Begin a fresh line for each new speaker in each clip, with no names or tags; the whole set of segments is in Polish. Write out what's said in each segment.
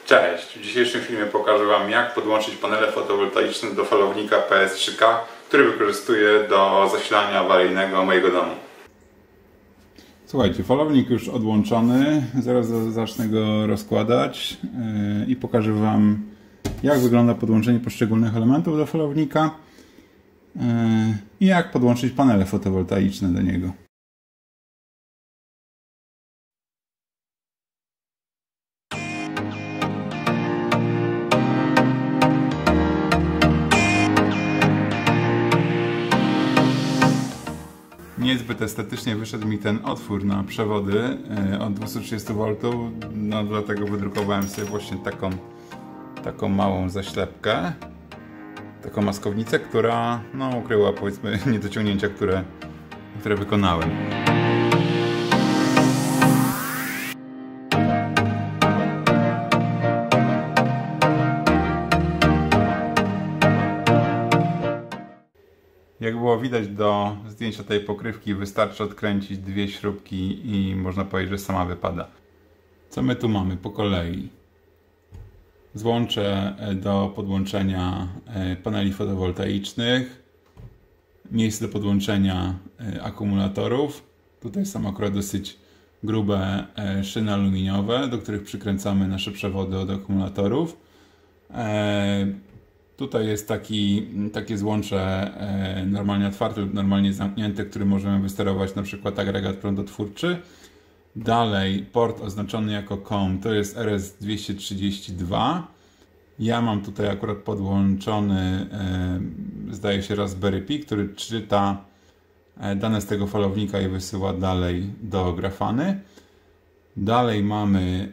Cześć! W dzisiejszym filmie pokażę Wam, jak podłączyć panele fotowoltaiczne do falownika PS3K, który wykorzystuję do zasilania awaryjnego mojego domu. Słuchajcie, falownik już odłączony, zaraz zacznę go rozkładać i pokażę Wam, jak wygląda podłączenie poszczególnych elementów do falownika i jak podłączyć panele fotowoltaiczne do niego. Niezbyt estetycznie wyszedł mi ten otwór na przewody od 230 V, no dlatego wydrukowałem sobie właśnie taką małą zaślepkę, taką maskownicę, która no, ukryła, powiedzmy, niedociągnięcia, które wykonałem. Jak było widać, do zdjęcia tej pokrywki wystarczy odkręcić dwie śrubki i można powiedzieć, że sama wypada. Co my tu mamy po kolei? Złącze do podłączenia paneli fotowoltaicznych, miejsce do podłączenia akumulatorów. Tutaj są akurat dosyć grube szyny aluminiowe, do których przykręcamy nasze przewody od akumulatorów. Tutaj jest takie złącze normalnie otwarte lub normalnie zamknięte, którym możemy wysterować na przykład agregat prądotwórczy. Dalej port oznaczony jako COM, to jest RS232. Ja mam tutaj akurat podłączony, zdaje się, Raspberry Pi, który czyta dane z tego falownika i wysyła dalej do grafany. Dalej mamy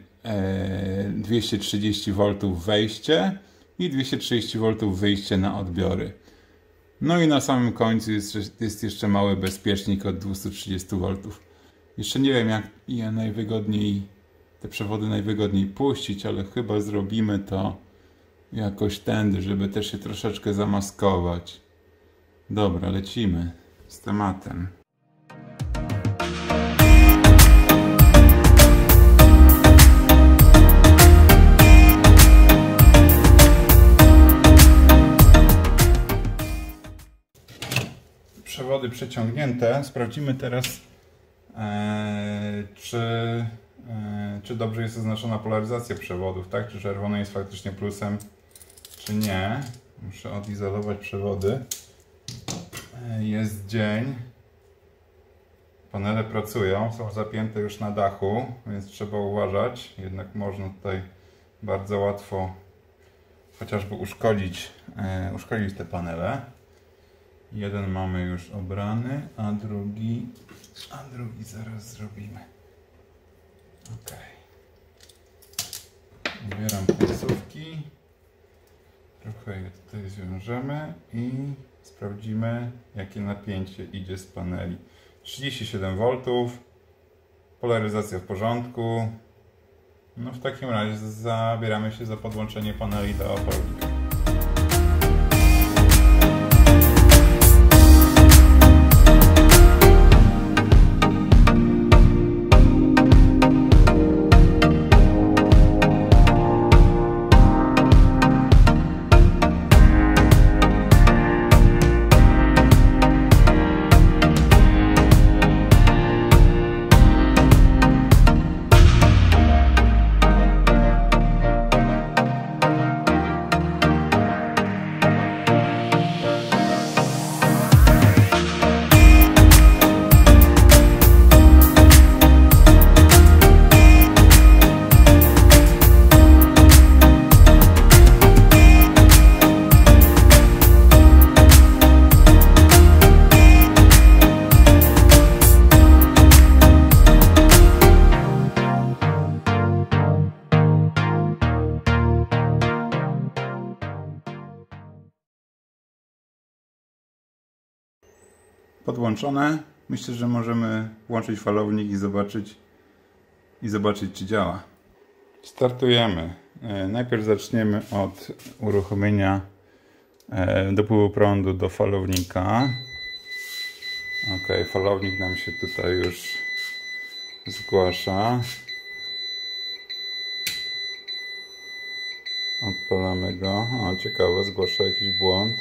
230 V wejście i 230 V wyjście na odbiory. No i na samym końcu jest jeszcze mały bezpiecznik od 230 V. Jeszcze nie wiem, jak je te przewody najwygodniej puścić, ale chyba zrobimy to jakoś tędy, żeby też się troszeczkę zamaskować. Dobra, lecimy z tematem. Przewody przeciągnięte. Sprawdzimy teraz, czy dobrze jest oznaczona polaryzacja przewodów, tak? Czy czerwony jest faktycznie plusem, czy nie. Muszę odizolować przewody. Jest dzień. Panele pracują, są zapięte już na dachu, więc trzeba uważać. Jednak można tutaj bardzo łatwo chociażby uszkodzić te panele. Jeden mamy już obrany, a drugi zaraz zrobimy. Ok. Ubieram końcówki. Trochę je tutaj zwiążemy i sprawdzimy, jakie napięcie idzie z paneli. 37 V. Polaryzacja w porządku. No w takim razie zabieramy się za podłączenie paneli do falownika. Podłączone. Myślę, że możemy włączyć falownik i zobaczyć, czy działa. Startujemy. Najpierw zaczniemy od uruchomienia dopływu prądu do falownika. Ok, falownik nam się tutaj już zgłasza. Odpalamy go. O, ciekawe, zgłasza jakiś błąd.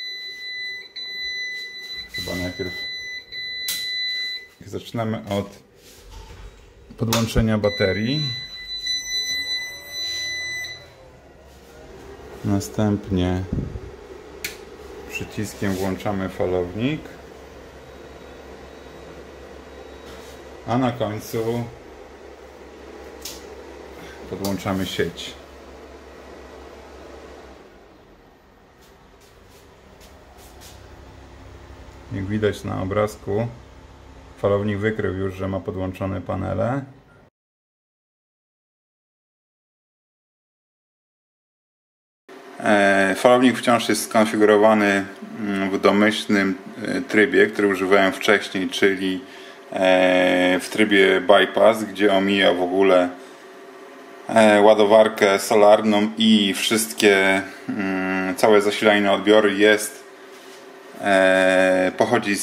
Chyba najpierw zaczynamy od podłączenia baterii. Następnie przyciskiem włączamy falownik. A na końcu podłączamy sieć. Jak widać na obrazku, falownik wykrył już, że ma podłączone panele. Falownik wciąż jest skonfigurowany w domyślnym trybie, który używałem wcześniej, czyli w trybie bypass, gdzie omija w ogóle ładowarkę solarną i wszystkie, całe zasilanie na odbiory pochodzi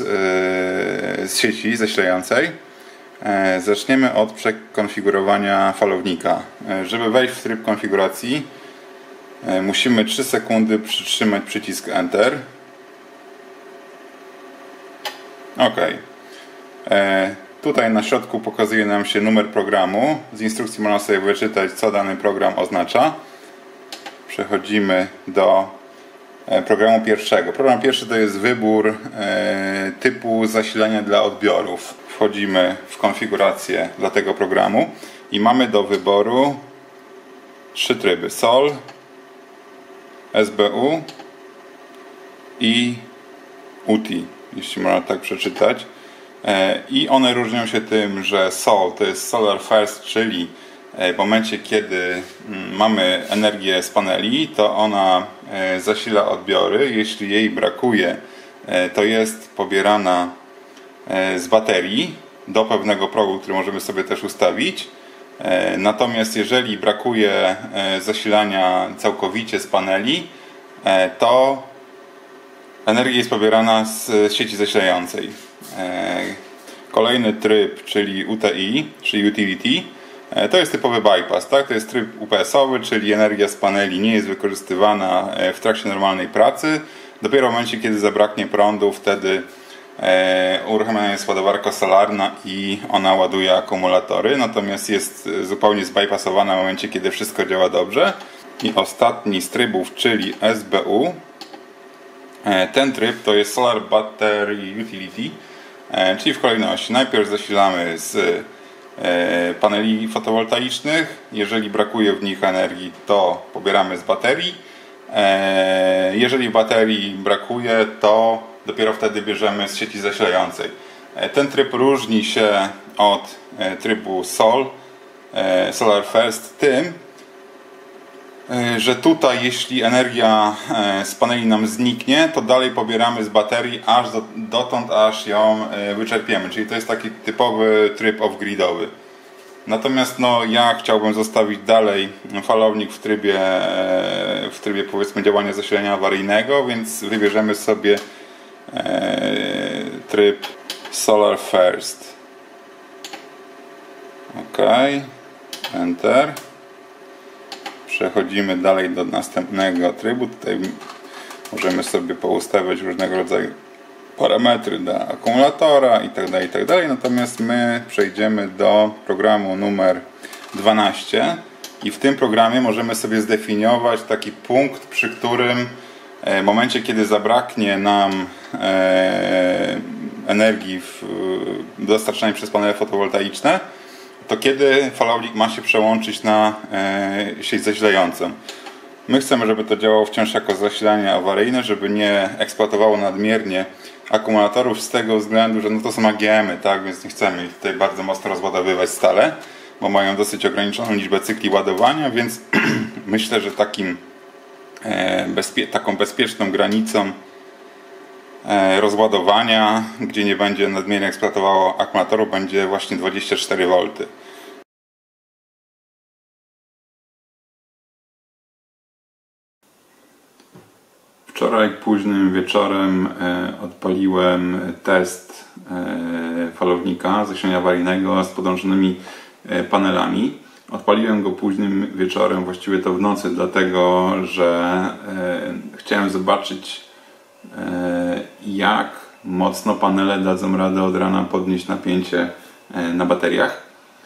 z sieci zasilającej. Zaczniemy od przekonfigurowania falownika. Żeby wejść w tryb konfiguracji, musimy 3 sekundy przytrzymać przycisk Enter. OK. Tutaj na środku pokazuje nam się numer programu. Z instrukcji można sobie wyczytać, co dany program oznacza. Przechodzimy do programu pierwszego. Program pierwszy to jest wybór typu zasilania dla odbiorów. Wchodzimy w konfigurację dla tego programu i mamy do wyboru 3 tryby: SOL, SBU i UTI, jeśli można tak przeczytać. I one różnią się tym, że SOL to jest Solar First, czyli w momencie, kiedy mamy energię z paneli, to ona zasila odbiory. Jeśli jej brakuje, to jest pobierana z baterii do pewnego progu, który możemy sobie też ustawić. Natomiast jeżeli brakuje zasilania całkowicie z paneli, to energia jest pobierana z sieci zasilającej. Kolejny tryb, czyli UTI, czyli Utility, to jest typowy bypass, tak? To jest tryb UPS-owy, czyli energia z paneli nie jest wykorzystywana w trakcie normalnej pracy. Dopiero w momencie, kiedy zabraknie prądu, wtedy uruchamiana jest ładowarka solarna i ona ładuje akumulatory, natomiast jest zupełnie zbypassowana w momencie, kiedy wszystko działa dobrze. I ostatni z trybów, czyli SBU. Ten tryb to jest Solar Battery Utility, czyli w kolejności najpierw zasilamy z paneli fotowoltaicznych. Jeżeli brakuje w nich energii, to pobieramy z baterii. Jeżeli baterii brakuje, to dopiero wtedy bierzemy z sieci zasilającej. Ten tryb różni się od trybu SOL, Solar First, tym, że tutaj jeśli energia z paneli nam zniknie, to dalej pobieramy z baterii aż dotąd, aż ją wyczerpiemy. Czyli to jest taki typowy tryb off-gridowy. Natomiast ja chciałbym zostawić dalej falownik w trybie powiedzmy działania zasilania awaryjnego, więc wybierzemy sobie tryb Solar First. OK. Enter. Przechodzimy dalej do następnego trybu. Tutaj możemy sobie poustawiać różnego rodzaju parametry dla akumulatora itd. Natomiast my przejdziemy do programu numer 12 i w tym programie możemy sobie zdefiniować taki punkt, przy którym w momencie, kiedy zabraknie nam energii dostarczanej przez panele fotowoltaiczne, to kiedy falownik ma się przełączyć na sieć zasilającą. My chcemy, żeby to działało wciąż jako zasilanie awaryjne, żeby nie eksploatowało nadmiernie akumulatorów z tego względu, że to są AGM-y, tak? Więc nie chcemy ich tutaj bardzo mocno rozładowywać stale, bo mają dosyć ograniczoną liczbę cykli ładowania, więc myślę, że taką bezpieczną granicą rozładowania, gdzie nie będzie nadmiernie eksploatowało akumulatorów, będzie właśnie 24 V. Wczoraj późnym wieczorem odpaliłem test falownika zasilania awaryjnego z podłączonymi panelami. Odpaliłem go późnym wieczorem, właściwie to w nocy, dlatego że chciałem zobaczyć, jak mocno panele dadzą radę od rana podnieść napięcie na bateriach.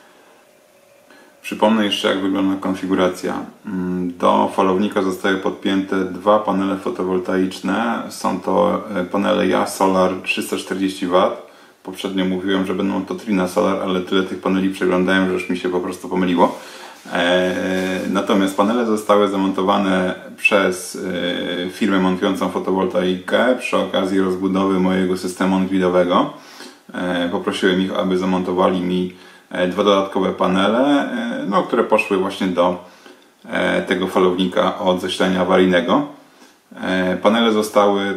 Przypomnę jeszcze, jak wygląda konfiguracja. Do falownika zostały podpięte dwa panele fotowoltaiczne. Są to panele Ja Solar 340 W. Poprzednio mówiłem, że będą to Trina Solar, ale tyle tych paneli przeglądałem, że już mi się po prostu pomyliło. Natomiast panele zostały zamontowane przez firmę montującą fotowoltaikę przy okazji rozbudowy mojego systemu on-gridowego. Poprosiłem ich, aby zamontowali mi dwa dodatkowe panele, które poszły właśnie do tego falownika od zasilania awaryjnego. Panele zostały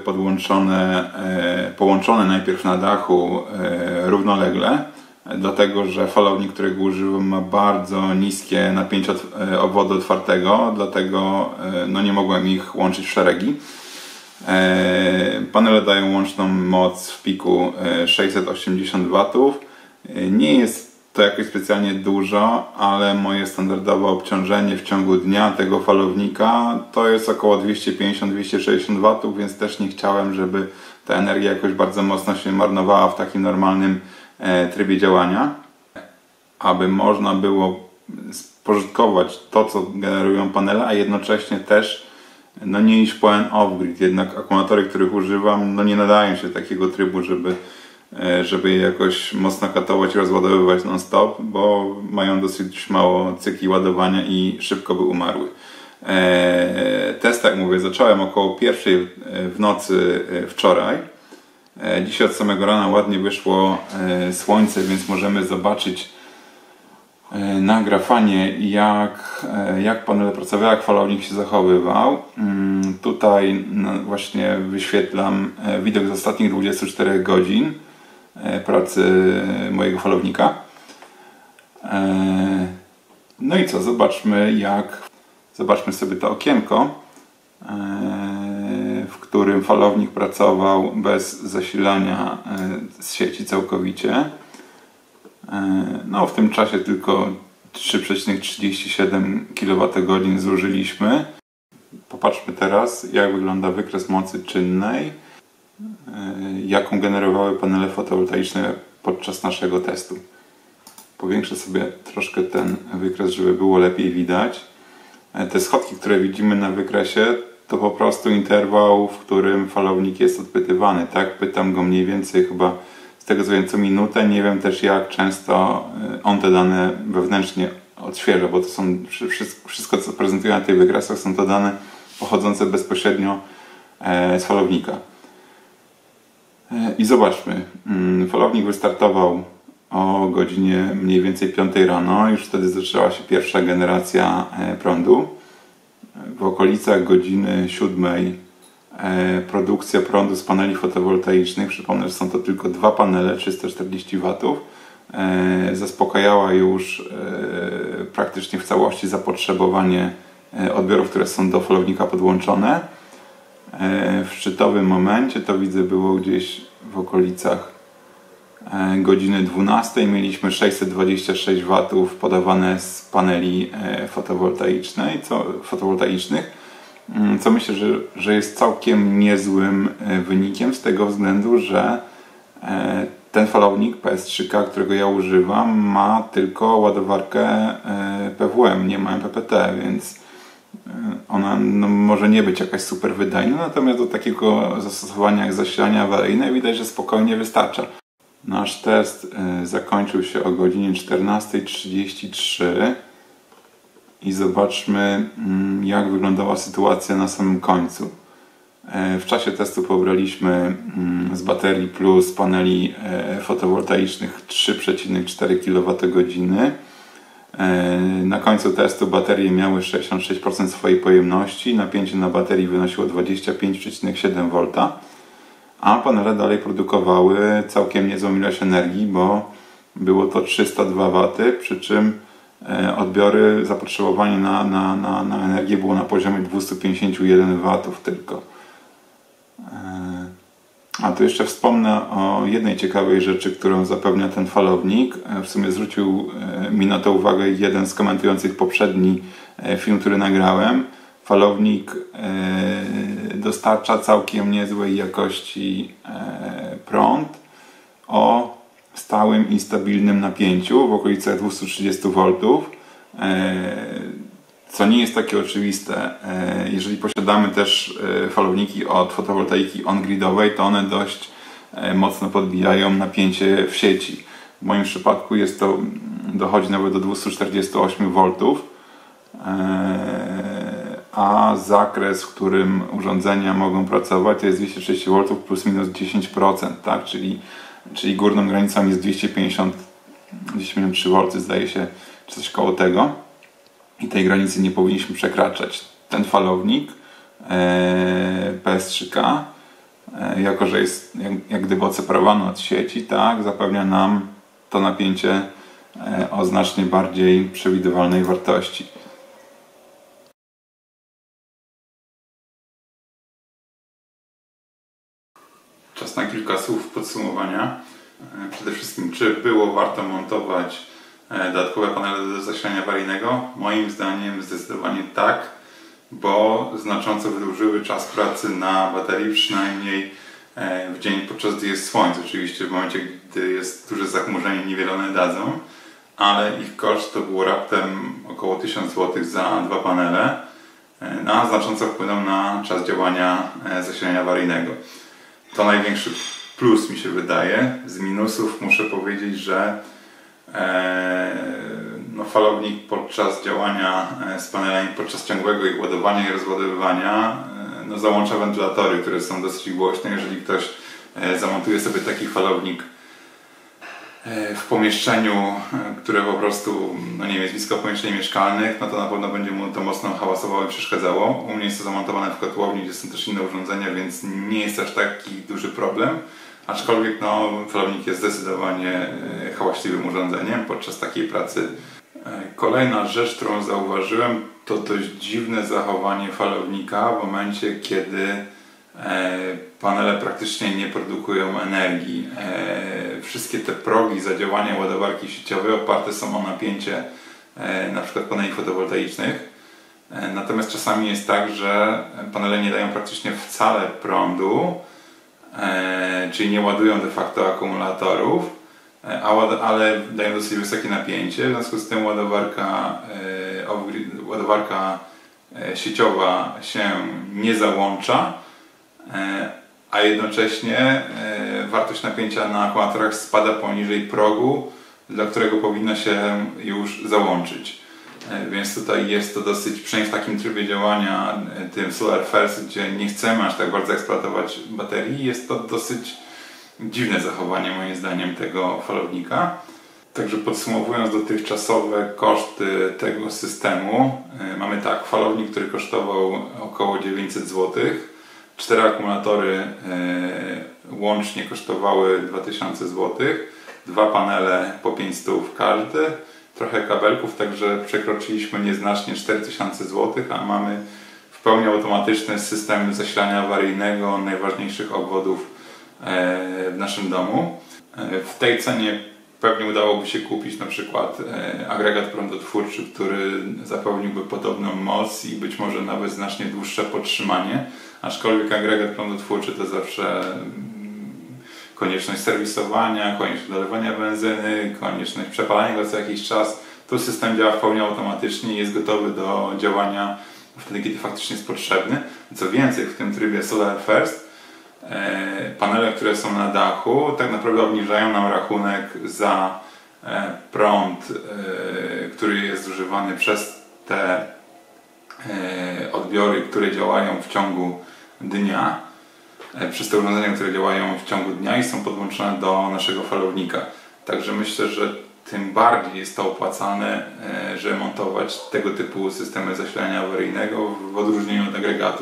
połączone najpierw na dachu równolegle, dlatego że falownik, którego używam, ma bardzo niskie napięcie obwodu otwartego, dlatego nie mogłem ich łączyć w szeregi. Panele dają łączną moc w piku 680 W. Nie jest to jakoś specjalnie dużo, ale moje standardowe obciążenie w ciągu dnia tego falownika to jest około 250-260 W, więc też nie chciałem, żeby ta energia jakoś bardzo mocno się marnowała w takim normalnym trybie działania. Aby można było spożytkować to, co generują panele, a jednocześnie też nie iść po off-grid. Jednak akumulatory, których używam, nie nadają się do takiego trybu, żeby je jakoś mocno katować i rozładowywać non-stop, bo mają dosyć mało cykli ładowania i szybko by umarły. Test, jak mówię, zacząłem około 1:00 w nocy wczoraj. Dzisiaj od samego rana ładnie wyszło słońce, więc możemy zobaczyć na grafanie, jak panele pracowały, jak falownik się zachowywał. Tutaj właśnie wyświetlam widok z ostatnich 24 godzin pracy mojego falownika. No i co? Zobaczmy sobie to okienko, w którym falownik pracował bez zasilania z sieci całkowicie. W tym czasie tylko 3,37 kWh zużyliśmy. Popatrzmy teraz, jak wygląda wykres mocy czynnej, jaką generowały panele fotowoltaiczne podczas naszego testu. Powiększę sobie troszkę ten wykres, żeby było lepiej widać. Te schodki, które widzimy na wykresie, to po prostu interwał, w którym falownik jest odpytywany. Tak? Pytam go mniej więcej chyba z tego co wiem co minutę. Nie wiem też, jak często on te dane wewnętrznie odświeża, bo to są wszystko, co prezentuję na tych wykresach, są to dane pochodzące bezpośrednio z falownika. I zobaczmy, falownik wystartował o godzinie mniej więcej 5 rano, już wtedy zaczęła się pierwsza generacja prądu. W okolicach godziny 7 produkcja prądu z paneli fotowoltaicznych, przypomnę, że są to tylko dwa panele, 340 W, zaspokajała już praktycznie w całości zapotrzebowanie odbiorów, które są do falownika podłączone. W szczytowym momencie, to widzę, było gdzieś w okolicach godziny 12, mieliśmy 626 W podawane z paneli fotowoltaicznych, co myślę, że jest całkiem niezłym wynikiem z tego względu, że ten falownik PS3K, którego ja używam, ma tylko ładowarkę PWM, nie ma MPPT, więc ona może nie być jakaś super wydajna, natomiast do takiego zastosowania jak zasilanie awaryjne widać, że spokojnie wystarcza. Nasz test zakończył się o godzinie 14:33 i zobaczmy, jak wyglądała sytuacja na samym końcu. W czasie testu pobraliśmy z baterii plus paneli fotowoltaicznych 3,4 kWh. Na końcu testu baterie miały 66% swojej pojemności, napięcie na baterii wynosiło 25,7 V, a panele dalej produkowały całkiem niezłą ilość energii, bo było to 302 W, przy czym odbiory, zapotrzebowanie na energię było na poziomie 251 W tylko. A tu jeszcze wspomnę o jednej ciekawej rzeczy, którą zapewnia ten falownik. W sumie zwrócił mi na to uwagę jeden z komentujących poprzedni film, który nagrałem. Falownik dostarcza całkiem niezłej jakości prąd o stałym i stabilnym napięciu w okolicach 230 V, co nie jest takie oczywiste. Jeżeli posiadamy też falowniki od fotowoltaiki on-gridowej, to one dość mocno podbijają napięcie w sieci. W moim przypadku dochodzi nawet do 248 V, a zakres, w którym urządzenia mogą pracować, to jest 230 V plus minus 10%, tak? Czyli górną granicą jest 253 V, zdaje się, czy coś koło tego. I tej granicy nie powinniśmy przekraczać. Ten falownik PS3K, jako że jest jak gdyby odseparowany od sieci, tak, zapewnia nam to napięcie o znacznie bardziej przewidywalnej wartości. Czas na kilka słów podsumowania. Przede wszystkim, czy było warto montować dodatkowe panele do zasilania awaryjnego? Moim zdaniem zdecydowanie tak, bo znacząco wydłużyły czas pracy na baterii, przynajmniej w dzień, podczas gdy jest słońce. Oczywiście w momencie, gdy jest duże zachmurzenie, niewiele one dadzą, ale ich koszt to było raptem około 1000 zł za 2 panele, a znacząco wpłynął na czas działania zasilania awaryjnego. To największy plus, mi się wydaje. Z minusów muszę powiedzieć, że falownik podczas działania z panelami, podczas ciągłego ich ładowania i rozładowywania załącza wentylatory, które są dosyć głośne. Jeżeli ktoś zamontuje sobie taki falownik w pomieszczeniu, które po prostu jest blisko pomieszczeń mieszkalnych, no to na pewno będzie mu to mocno hałasowało i przeszkadzało. U mnie jest to zamontowane w kotłowni, gdzie są też inne urządzenia, więc nie jest aż taki duży problem. Aczkolwiek falownik jest zdecydowanie hałaśliwym urządzeniem podczas takiej pracy. Kolejna rzecz, którą zauważyłem, to dość dziwne zachowanie falownika w momencie, kiedy panele praktycznie nie produkują energii. Wszystkie te progi zadziałania ładowarki sieciowej oparte są o napięcie na przykład paneli fotowoltaicznych. Natomiast czasami jest tak, że panele nie dają praktycznie wcale prądu, czyli nie ładują de facto akumulatorów, ale dają dosyć wysokie napięcie. W związku z tym ładowarka sieciowa się nie załącza, a jednocześnie wartość napięcia na akumulatorach spada poniżej progu, dla którego powinno się już załączyć. Więc tutaj jest to dosyć, przynajmniej w takim trybie działania tym Solar First, gdzie nie chcemy aż tak bardzo eksploatować baterii, jest to dosyć dziwne zachowanie moim zdaniem tego falownika. Także podsumowując dotychczasowe koszty tego systemu, mamy tak, falownik, który kosztował około 900 zł, 4 akumulatory łącznie kosztowały 2000 zł, 2 panele po 500 każdy, trochę kabelków, także przekroczyliśmy nieznacznie 4000 zł, a mamy w pełni automatyczny system zasilania awaryjnego najważniejszych obwodów w naszym domu. W tej cenie pewnie udałoby się kupić na przykład agregat prądotwórczy, który zapewniłby podobną moc i być może nawet znacznie dłuższe podtrzymanie, aczkolwiek agregat prądotwórczy to zawsze konieczność serwisowania, konieczność dolewania benzyny, konieczność przepalania go co jakiś czas. Tu system działa w pełni automatycznie i jest gotowy do działania wtedy, kiedy faktycznie jest potrzebny. Co więcej, w tym trybie Solar First panele, które są na dachu, tak naprawdę obniżają nam rachunek za prąd, który jest zużywany przez te odbiory, które działają w ciągu dnia, przez te urządzenia, które działają w ciągu dnia i są podłączone do naszego falownika. Także myślę, że tym bardziej jest to opłacalne, żeby montować tego typu systemy zasilania awaryjnego w odróżnieniu od agregatu.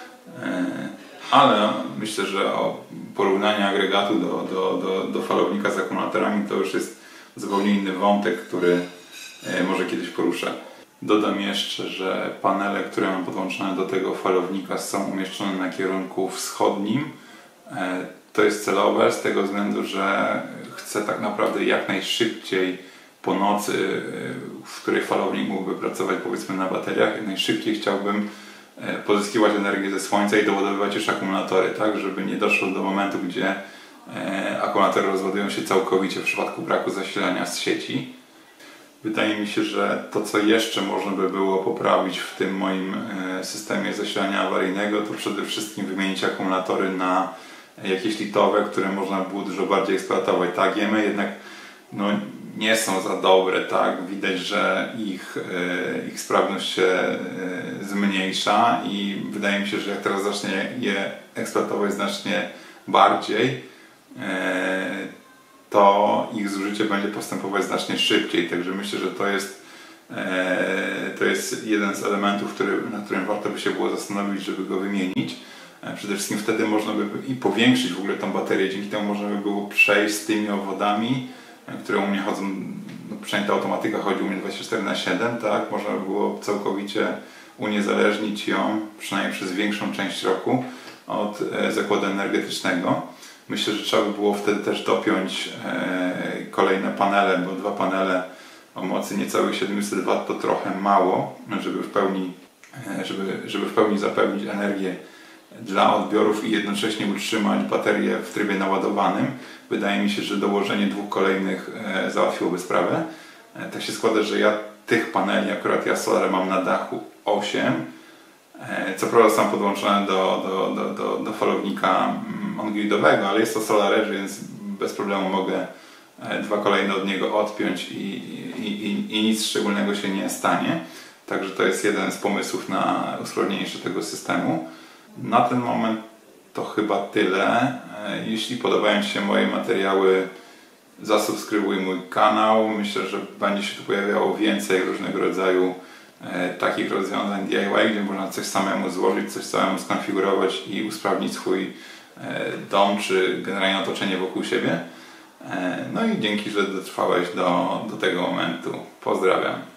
Ale myślę, że o porównanie agregatu do falownika z akumulatorami to już jest zupełnie inny wątek, który może kiedyś poruszę. Dodam jeszcze, że panele, które mam podłączone do tego falownika, są umieszczone na kierunku wschodnim. To jest celowe z tego względu, że chcę tak naprawdę jak najszybciej po nocy, w której falownik mógłby pracować powiedzmy na bateriach, jak najszybciej chciałbym pozyskiwać energię ze słońca i doładowywać już akumulatory, tak, żeby nie doszło do momentu, gdzie akumulatory rozładują się całkowicie w przypadku braku zasilania z sieci. Wydaje mi się, że to, co jeszcze można by było poprawić w tym moim systemie zasilania awaryjnego, to przede wszystkim wymienić akumulatory na jakieś litowe, które można było dużo bardziej eksploatować. Tak, wiemy, jednak no, nie są za dobre, tak, widać, że ich sprawność się zmniejsza i wydaje mi się, że jak teraz zacznę je eksploatować znacznie bardziej, to ich zużycie będzie postępować znacznie szybciej, także myślę, że to jest jeden z elementów, na którym warto by się było zastanowić, żeby go wymienić. Przede wszystkim wtedy można by i powiększyć w ogóle tą baterię, dzięki temu można by było przejść z tymi obwodami, które u mnie chodzą, no przynajmniej ta automatyka chodzi u mnie 24/7, tak? Można by było całkowicie uniezależnić ją, przynajmniej przez większą część roku, od zakładu energetycznego. Myślę, że trzeba by było wtedy też dopiąć kolejne panele, bo 2 panele o mocy niecałych 700 W to trochę mało, żeby w pełni zapewnić energię dla odbiorów i jednocześnie utrzymać baterię w trybie naładowanym. Wydaje mi się, że dołożenie 2 kolejnych załatwiłoby sprawę. Tak się składa, że ja tych paneli, akurat ja solar mam na dachu 8. Co prawda są podłączone do falownika on-gridowego, ale jest to SolarEdge, więc bez problemu mogę 2 kolejne od niego odpiąć i nic szczególnego się nie stanie. Także to jest jeden z pomysłów na usprawnienie tego systemu. Na ten moment to chyba tyle. Jeśli podobają Ci się moje materiały, zasubskrybuj mój kanał. Myślę, że będzie się tu pojawiało więcej różnego rodzaju takich rozwiązań DIY, gdzie można coś samemu złożyć, coś samemu skonfigurować i usprawnić swój dom czy generalnie otoczenie wokół siebie. No i dzięki, że dotrwałeś do tego momentu. Pozdrawiam.